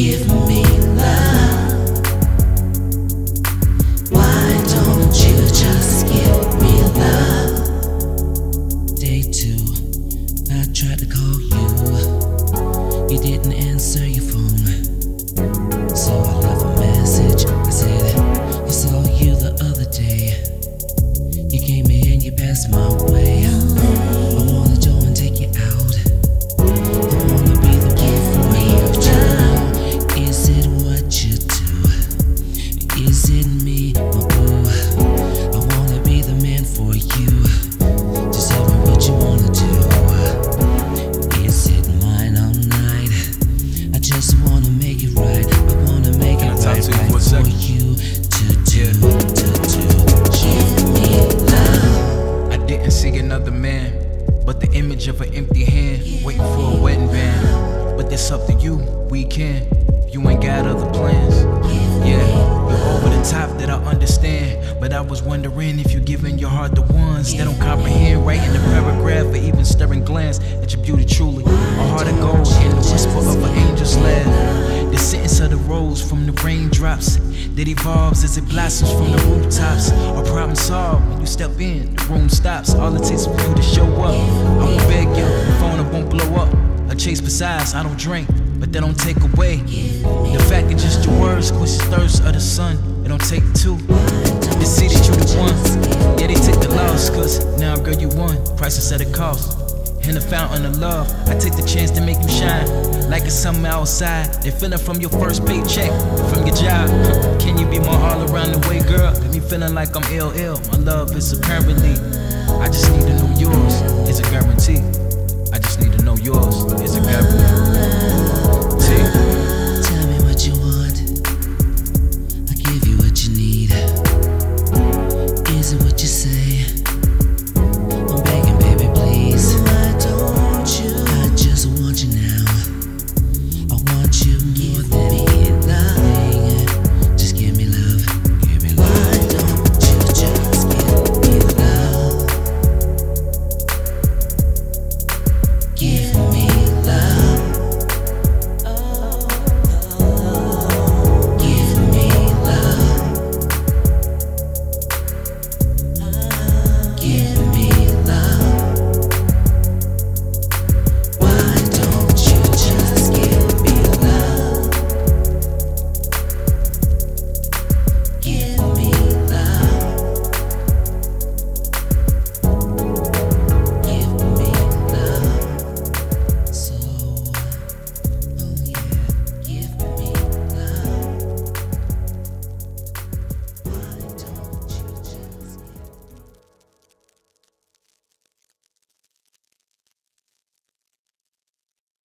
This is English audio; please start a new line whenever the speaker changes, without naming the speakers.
give me love? Why don't you just give me love? Day 2, I tried to call you. You didn't answer your phone, so I left a message. I said, I saw you the other day. You came in, you passed my way. I wanna join and take you out. I wanna be the one for you too. Is it what you do? Is it me, my boo? I wanna be the man for you. Just tell me what you wanna do. Is it mine all night? I just wanna make it right. I wanna make it right for you to do. Give me love.
I didn't see another man, but the image of an empty hand, waiting for a wedding band. But that's up to you, we can. You ain't got other plans. Yeah, you're over the top, that I understand. But I was wondering if you're giving your heart to ones that don't comprehend, writing a paragraph or even stirring glance at your beauty truly. A heart of gold and the whisper of an angel's laugh. The sentence of the rose from the raindrops that evolves as it blossoms from the rooftops. A problem solved when you step in, the room stops. All it takes for you to show up. I won't beg you, the phone it won't blow up. A chase besides, I don't drink, but that don't take away the fact that just your words quench the thirst of the sun. It don't take two to see that you the one. Yeah, they take the loss, cause now girl you won. Prices at a cost. In the fountain of love, I take the chance to make you shine like it's something outside. They feeling from your first paycheck, from your job. Can you be my all around the way, girl? Got me feeling like I'm ill. My love is apparently, I just need to know yours. It's a guarantee. I just need to know yours. It's a guarantee.